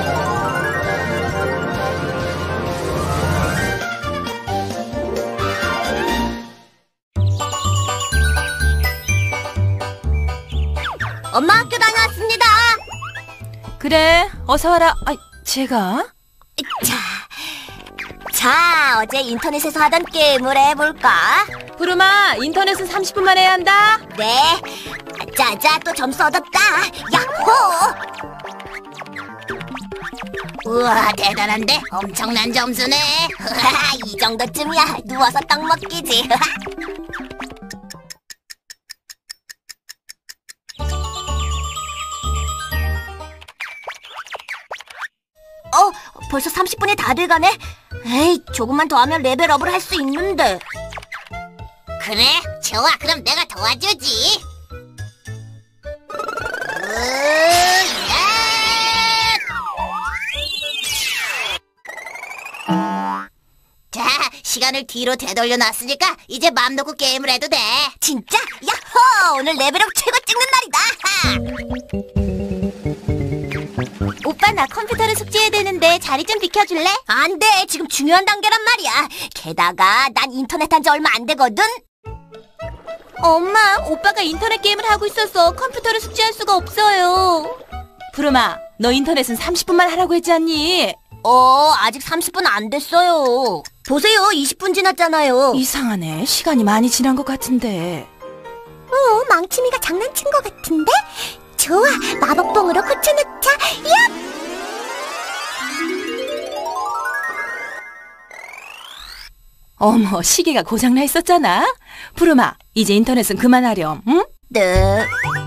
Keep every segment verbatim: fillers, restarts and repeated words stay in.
엄마 학교 다녀왔습니다. 그래, 어서 와라. 아, 제가? 자, 자, 어제 인터넷에서 하던 게임을 해볼까? 푸르마, 인터넷은 삼십 분만 해야 한다. 네. 짜자, 또 점수 얻었다. 야호! 우와, 대단한데? 엄청난 점수네. 이 정도쯤이야. 누워서 떡 먹기지. 어, 벌써 삼십 분이 다 돼가네? 에이, 조금만 더 하면 레벨업을 할 수 있는데. 그래? 좋아, 그럼 내가 도와주지. 자, 시간을 뒤로 되돌려 놨으니까 이제 맘 놓고 게임을 해도 돼. 진짜? 야호! 오늘 레벨업 최고 찍는 날이다. 오빠, 나 컴퓨터를 숙제해야 되는데 자리 좀 비켜줄래? 안 돼, 지금 중요한 단계란 말이야. 게다가 난 인터넷 한 지 얼마 안 되거든. 엄마, 오빠가 인터넷 게임을 하고 있어서 컴퓨터를 숙제할 수가 없어요. 푸르마, 너 인터넷은 삼십 분만 하라고 했지 않니? 어, 아직 삼십 분 안 됐어요. 보세요, 이십 분 지났잖아요. 이상하네, 시간이 많이 지난 것 같은데. 어, 망치미가 장난친 것 같은데? 좋아, 마법봉으로 고쳐놓자. 얍! 어머, 시계가 고장나 있었잖아. 푸르마, 이제 인터넷은 그만하렴, 응? 네.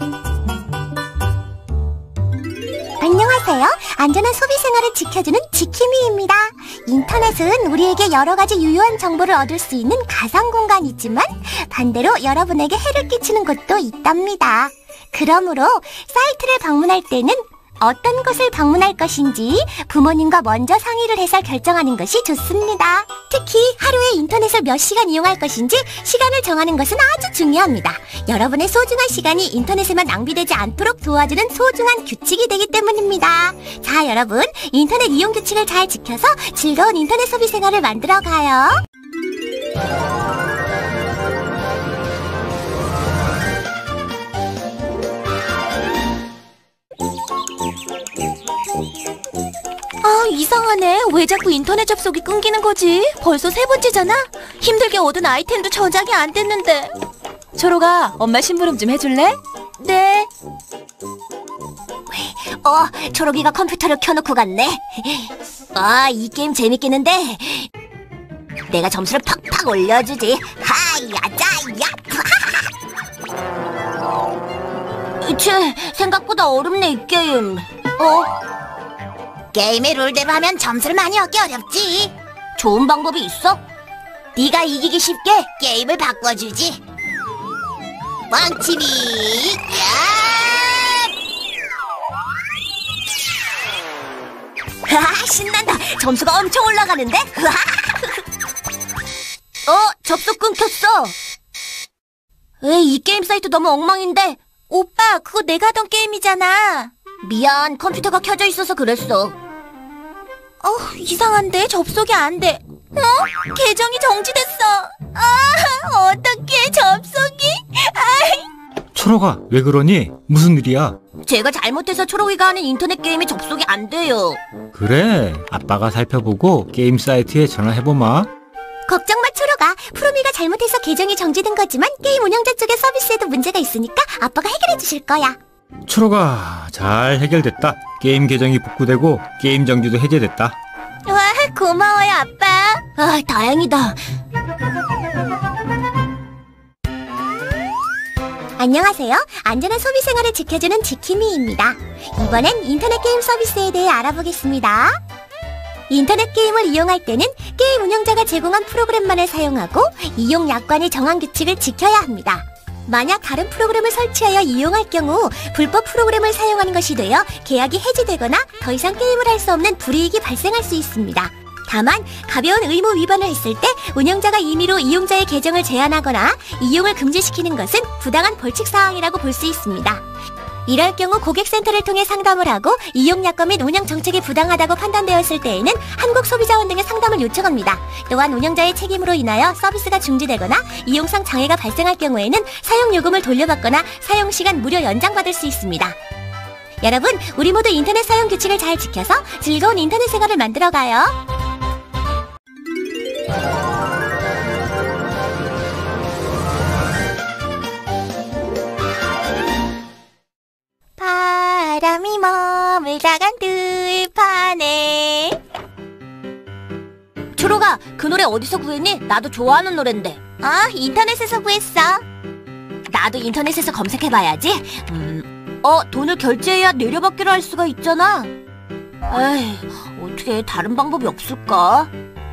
안녕하세요. 안전한 소비 생활을 지켜주는 지킴이입니다. 인터넷은 우리에게 여러 가지 유효한 정보를 얻을 수 있는 가상 공간이지만 반대로 여러분에게 해를 끼치는 곳도 있답니다. 그러므로 사이트를 방문할 때는 어떤 곳을 방문할 것인지 부모님과 먼저 상의를 해서 결정하는 것이 좋습니다. 특히 하루에 인터넷을 몇 시간 이용할 것인지 시간을 정하는 것은 아주 중요합니다. 여러분의 소중한 시간이 인터넷에만 낭비되지 않도록 도와주는 소중한 규칙이 되기 때문입니다. 자, 여러분, 인터넷 이용 규칙을 잘 지켜서 즐거운 인터넷 소비 생활을 만들어 가요. 아, 이상하네. 왜 자꾸 인터넷 접속이 끊기는 거지? 벌써 세 번째잖아? 힘들게 얻은 아이템도 저장이 안 됐는데. 초록아, 엄마 심부름 좀 해줄래? 네. 어, 초록이가 컴퓨터를 켜놓고 갔네. 아, 이 게임 재밌겠는데. 내가 점수를 팍팍 올려주지. 하야자야. 쟤, 생각보다 어렵네, 이 게임. 어? 게임의 룰대로 하면 점수를 많이 얻기 어렵지. 좋은 방법이 있어? 네가 이기기 쉽게 게임을 바꿔주지. 망치미, 야! 하, 신난다. 점수가 엄청 올라가는데? 어, 접속 끊겼어. 에이, 이 게임 사이트 너무 엉망인데. 오빠, 그거 내가 하던 게임이잖아. 미안, 컴퓨터가 켜져 있어서 그랬어. 어, 이상한데? 접속이 안 돼. 어? 계정이 정지됐어. 아, 어떡해, 접속이? 아이. 초록아, 왜 그러니? 무슨 일이야? 제가 잘못해서 초록이가 하는 인터넷 게임에 접속이 안 돼요. 그래, 아빠가 살펴보고 게임 사이트에 전화해보마. 걱정 마, 초록아. 푸르미가 잘못해서 계정이 정지된 거지만 게임 운영자 쪽의 서비스에도 문제가 있으니까 아빠가 해결해 주실 거야. 초록아, 잘 해결됐다. 게임 계정이 복구되고 게임 정지도 해제됐다. 와, 고마워요, 아빠. 아, 다행이다. 안녕하세요. 안전한 소비 생활을 지켜주는 지킴이입니다. 이번엔 인터넷 게임 서비스에 대해 알아보겠습니다. 인터넷 게임을 이용할 때는 게임 운영자가 제공한 프로그램만을 사용하고 이용 약관의 정한 규칙을 지켜야 합니다. 만약 다른 프로그램을 설치하여 이용할 경우 불법 프로그램을 사용하는 것이 되어 계약이 해지되거나 더 이상 게임을 할 수 없는 불이익이 발생할 수 있습니다. 다만 가벼운 의무 위반을 했을 때 운영자가 임의로 이용자의 계정을 제한하거나 이용을 금지시키는 것은 부당한 벌칙 사항이라고 볼 수 있습니다. 이럴 경우 고객센터를 통해 상담을 하고 이용약관 및 운영 정책이 부당하다고 판단되었을 때에는 한국소비자원 등의 상담을 요청합니다. 또한 운영자의 책임으로 인하여 서비스가 중지되거나 이용상 장애가 발생할 경우에는 사용요금을 돌려받거나 사용시간 무료 연장받을 수 있습니다. 여러분, 우리 모두 인터넷 사용 규칙을 잘 지켜서 즐거운 인터넷 생활을 만들어가요. 바람이 머물다간 들판에. 초록아, 그 노래 어디서 구했니? 나도 좋아하는 노랜데. 아, 인터넷에서 구했어. 나도 인터넷에서 검색해봐야지. 음, 어, 돈을 결제해야 내려받기로 할 수가 있잖아. 에이, 어떻게 다른 방법이 없을까?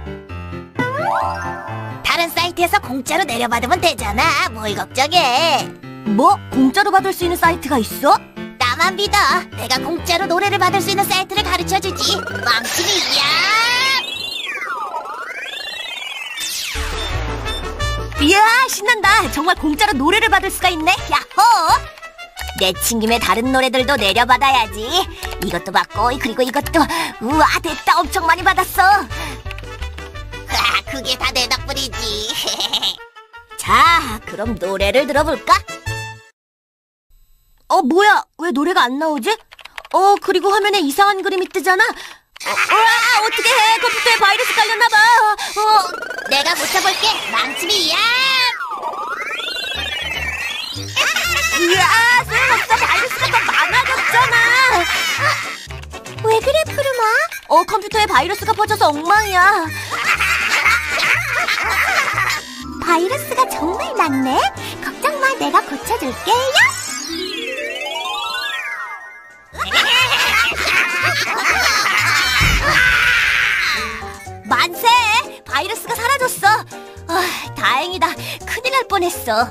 다른 사이트에서 공짜로 내려받으면 되잖아. 뭘 걱정해. 뭐? 공짜로 받을 수 있는 사이트가 있어? 나만 믿어. 내가 공짜로 노래를 받을 수 있는 사이트를 가르쳐주지. 망치니야. 이야, 신난다. 정말 공짜로 노래를 받을 수가 있네. 야호! 내친 김에 다른 노래들도 내려받아야지. 이것도 받고 그리고 이것도. 우와, 됐다. 엄청 많이 받았어. 아, 그게 다 내 덕분이지. 자, 그럼 노래를 들어볼까? 어, 뭐야? 왜 노래가 안 나오지? 어, 그리고 화면에 이상한 그림이 뜨잖아. 아, 어떻게 해? 컴퓨터에 바이러스 깔렸나봐. 어, 내가 고쳐볼게. 망치니야. 이야, 소용없어. 바이러스가 더 많아졌잖아. 왜 그래, 푸르마? 어, 컴퓨터에 바이러스가 퍼져서 엉망이야. 바이러스가 정말 많네. 걱정 마, 내가 고쳐줄게요. 만세! 바이러스가 사라졌어. 아, 다행이다. 큰일 날 뻔했어.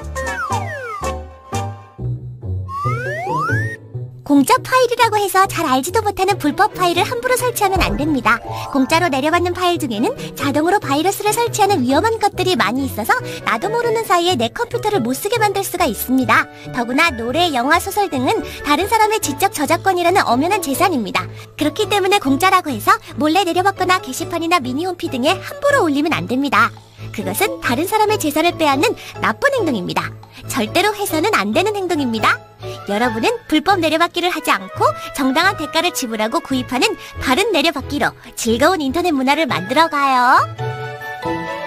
공짜 파일이라고 해서 잘 알지도 못하는 불법 파일을 함부로 설치하면 안 됩니다. 공짜로 내려받는 파일 중에는 자동으로 바이러스를 설치하는 위험한 것들이 많이 있어서 나도 모르는 사이에 내 컴퓨터를 못 쓰게 만들 수가 있습니다. 더구나 노래, 영화, 소설 등은 다른 사람의 지적 저작권이라는 엄연한 재산입니다. 그렇기 때문에 공짜라고 해서 몰래 내려받거나 게시판이나 미니홈피 등에 함부로 올리면 안 됩니다. 그것은 다른 사람의 재산을 빼앗는 나쁜 행동입니다. 절대로 해서는 안 되는 행동입니다. 여러분은 불법 내려받기를 하지 않고 정당한 대가를 지불하고 구입하는 바른 내려받기로 즐거운 인터넷 문화를 만들어가요.